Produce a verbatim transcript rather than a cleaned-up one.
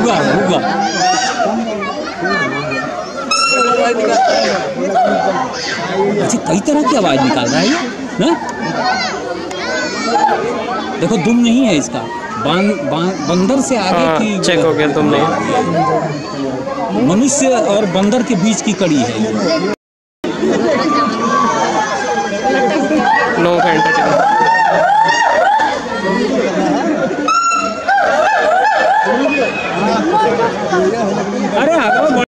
हुआ हुआ अच्छा, कई तरह की आवाज निकाल रहा है ये ना? देखो दुम नहीं है इसका, बां, बां, बंदर से आगे की चेक हो गया, दुम नहीं, मनुष्य और बंदर के बीच की कड़ी है।